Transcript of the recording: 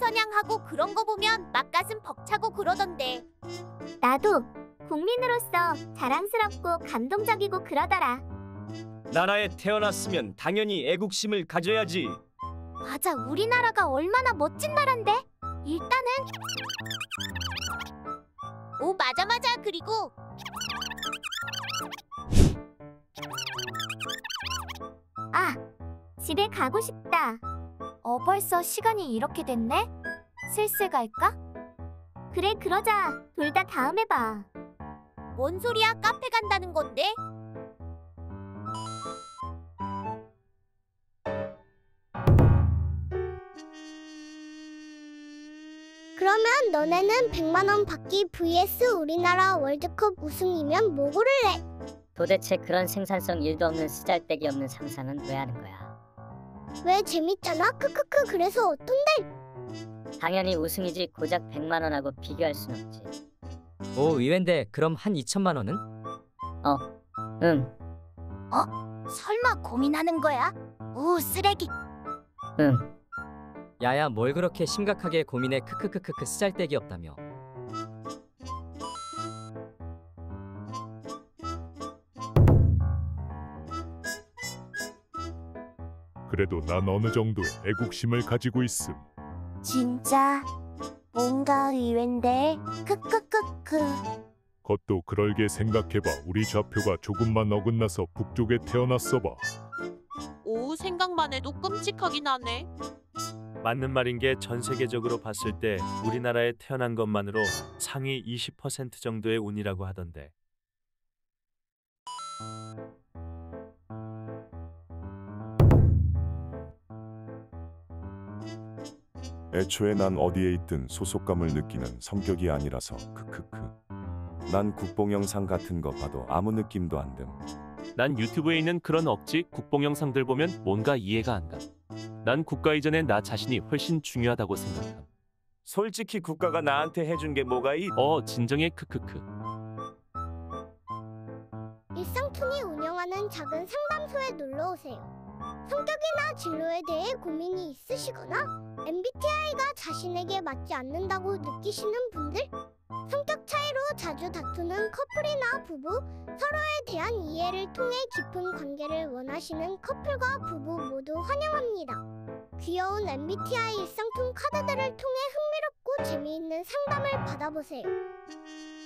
사냥하고 그런 거 보면 맛가슴 벅차고 그러던데. 나도 국민으로서 자랑스럽고 감동적이고 그러더라. 나라에 태어났으면 당연히 애국심을 가져야지. 맞아, 우리나라가 얼마나 멋진 나라인데. 일단은 오, 맞아. 그리고 아, 집에 가고 싶다. 벌써 시간이 이렇게 됐네? 슬슬 갈까? 그래, 그러자. 둘 다 다음에 봐. 뭔 소리야, 카페 간다는 건데? 그러면 너네는 100만 원 받기 vs 우리나라 월드컵 우승이면 뭐 고를래? 도대체 그런 생산성 1도 없는 쓰잘데기 없는 상상은 왜 하는 거야? 왜 재밌잖아? 크크크. 그래서 어떤데? 당연히 우승이지. 고작 100만 원하고 비교할 순 없지. 오, 의외인데 그럼 한 2천만 원은? 응. 설마 고민하는 거야? 우, 쓰레기. 응. 야야, 뭘 그렇게 심각하게 고민해. 크크크크크, 쓰잘데기 없다며. 그래도 난 어느 정도 애국심을 가지고 있음. 진짜 뭔가 의외인데. 크크크크. 그것도 그럴게 생각해봐. 우리 좌표가 조금만 어긋나서 북쪽에 태어났어 봐. 오, 생각만 해도 끔찍하긴 하네. 맞는 말인 게 전 세계적으로 봤을 때 우리나라에 태어난 것만으로 상위 20% 정도의 운이라고 하던데. 애초에 난 어디에 있든 소속감을 느끼는 성격이 아니라서 크크크. 난 국뽕 영상 같은 거 봐도 아무 느낌도 안 듦. 난 유튜브에 있는 그런 억지 국뽕 영상들 보면 뭔가 이해가 안 가. 난 국가 이전에 나 자신이 훨씬 중요하다고 생각함. 솔직히 국가가 나한테 해준 게 뭐가 진정해. 크크크. 일상툰이 운영하는 작은 상담소에 놀러오세요. 성격이나 진로에 대해 고민이 있으시거나 MBTI가 자신에게 맞지 않는다고 느끼시는 분들, 성격 차이로 자주 다투는 커플이나 부부, 서로에 대한 이해를 통해 깊은 관계를 원하시는 커플과 부부 모두 환영합니다. 귀여운 MBTI 일상툰 카드들을 통해 흥미롭고 재미있는 상담을 받아보세요.